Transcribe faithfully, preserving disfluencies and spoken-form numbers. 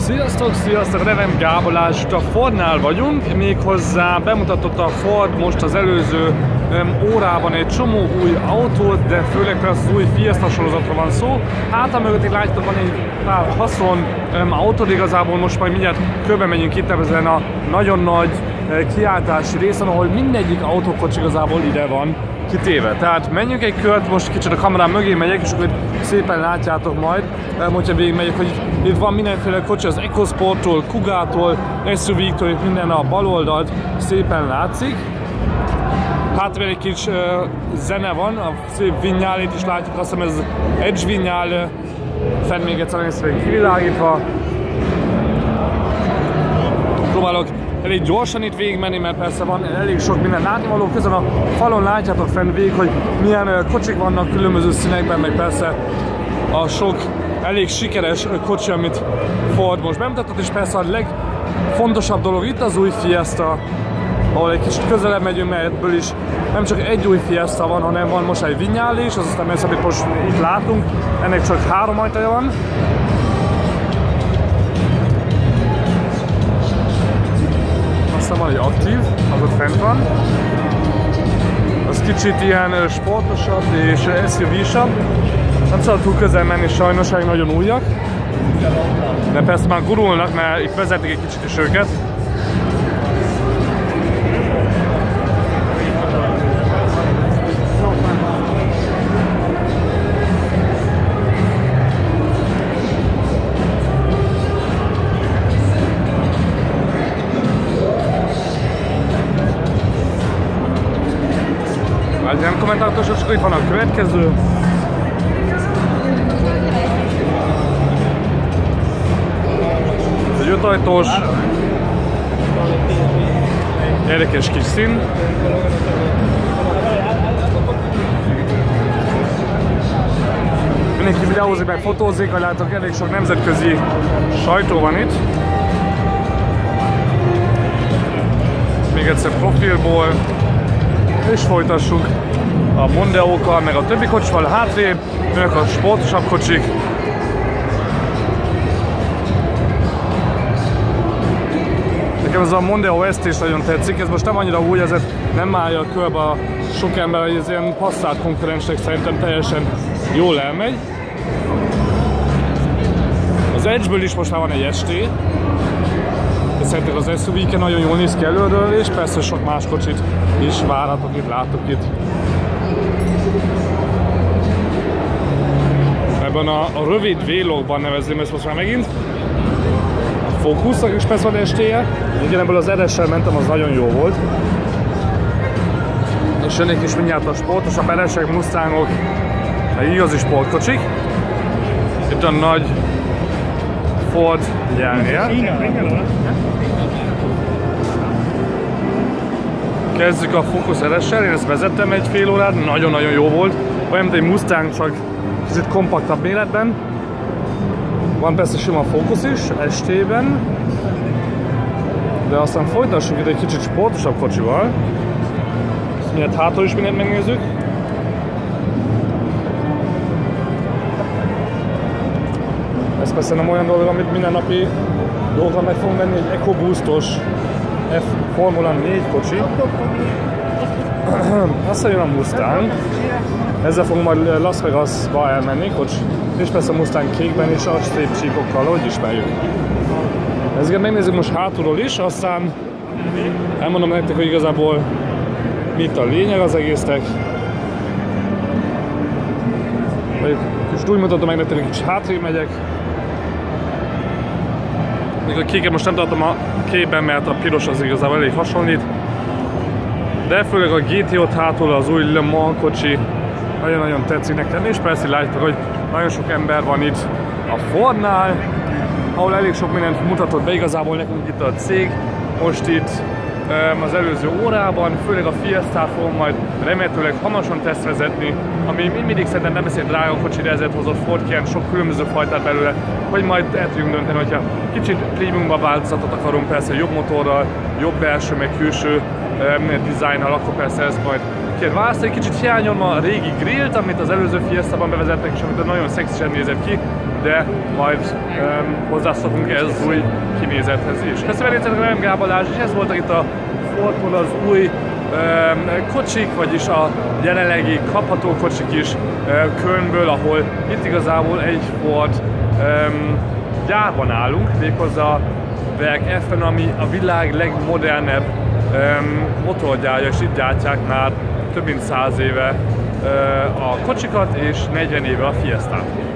Sziasztok, sziasztok! Nevem Gábor Lázs, itt a Fordnál vagyunk, méghozzá bemutatott a Ford most az előző um, órában egy csomó új autót, de főleg az új Fiesta sorozatról van szó. Hátam mögött itt látjátok, van egy pár haszon um, autód, igazából most majd mindjárt körbe megyünk itt ezen a nagyon nagy uh, kiáltási részen, ahol mindegyik autókocs igazából ide van kitéve. Tehát menjünk egy kört, most kicsit a kamerám mögé megyek, és akkor szépen látjátok majd, hogyha végig megyek, hogy itt van mindenféle kocsi, az EcoSporttól, Kugától, es u vé-től, itt minden a bal oldalt szépen látszik. Hátra egy kis uh, zene van, a szép vinyálét is látjuk, azt hiszem ez az Edge vinyál, fenn még egyszer nagyon kivilágítva. Próbálok elég gyorsan itt végigmenni, mert persze van elég sok minden látnivaló. Közben a falon látjátok fenn végig, hogy milyen uh, kocsik vannak különböző színekben, meg persze a sok elég sikeres kocsi, amit Ford most bemutatott, és persze a legfontosabb dolog itt az új Fiesta, ahol egy kicsit közelebb megyünk, mert ebből is nem csak egy új Fiesta van, hanem van most egy vinyál is, az aztán ezt, amit most itt látunk, ennek csak három ajtaja van. Aztán van egy aktív, az ott fent van. Az kicsit ilyen sportosabb és es u vé-sabb. Nem szabad túl közel menni, sajnos, hogy nagyon újak. De persze már gurulnak, mert itt vezetik egy kicsit is őket. Nem kommentátor, csak itt van a következő. Ez egy ötajtós, érdekes kis szín. Mindenki videózik, meg fotózik, hogy látok, elég sok nemzetközi sajtó van itt. Még egyszer profilból. És folytassuk a Mondeókkal, meg a többi kocsival hátrébb, önök a sportosabb kocsik. Nekem ez a Mondeo es té is nagyon tetszik, ez most nem annyira új, ezért nem állja körbe a sok ember, hogy ez ilyen Passat konkurensnek szerintem teljesen jól elmegy. Az Edge-ből is most már van egy es té. Szerintem az es u vé-ken nagyon jól néz ki előről, és persze sok más kocsit is várhatok itt, látok itt. Ebben a, a rövid vlogban nevezném ezt most már megint. A Focusnak is persze van es té-je. Igen, ebből az er es-sel mentem, az nagyon jó volt. És jönnék is mindjárt a sportosabb er es-ek, Mustangok, egy igazi sportkocsik. Itt a nagy Ford gyárnél. Kezdjük a Focus er es-sel, én ezt vezettem egy fél órát, nagyon-nagyon jó volt. Olyan, mint egy Mustang, csak kicsit kompaktabb méretben. Van persze sima Focus is, es té-ben. De aztán folytassuk itt egy kicsit sportosabb kocsival. Ezt miért hátul is mindent megnézzük. Ez persze nem olyan dolog, amit mindennapi dolgokra meg fogunk venni, egy EcoBoost-os F Formula négy kocsi. Aztán jön a Mustang. Ezzel fogunk majd Las Vegasba elmenni, kocsi. És persze a Mustang kékben is, a szép csíkokkal, hogy ismerjük. Ezeket megnézzük most hátulról is, aztán elmondom nektek, hogy igazából mit a lényeg az egésznek. És úgy mutatom meg nektek, hogy kicsit hátrébb megyek. Még a kéket most nem tartom a képben, mert a piros az igazából elég hasonlít. De főleg a gé té öt hátul, az új Le Mans kocsi nagyon-nagyon tetszik nekem, és persze látjátok, hogy nagyon sok ember van itt a Fordnál, ahol elég sok mindent mutatott be igazából nekünk itt a cég. Most itt az előző órában, főleg a Fiestát fogom majd remélhetőleg hamarosan tesztvezetni, ami mindig szerintem nem beszél drága kocsi, de ezért hozott Ford ilyen sok különböző fajtát belőle, hogy majd el tudjunk dönteni, hogyha kicsit prémiumba változatot akarunk, persze jobb motorral, jobb belső, meg külső dizájnnal, akkor persze ezt majd kell választani. Kicsit hiányolom a régi grillt, amit az előző Fiestában bevezettek, és amit nagyon szexisen nézett ki. de majd um, hozzászokunk ez az új kinézethez is. Köszönöm, hogy velem Gál Balázs, és ez voltak itt a Fordból az új um, kocsik, vagyis a jelenlegi kapható kocsik is uh, Kölnből, ahol itt igazából egy Ford um, gyárban állunk, méghozzá Werk Effen, ami a világ legmodernebb um, motorgyárja, és itt gyártják már több mint száz éve uh, a kocsikat, és negyven éve a Fiestát.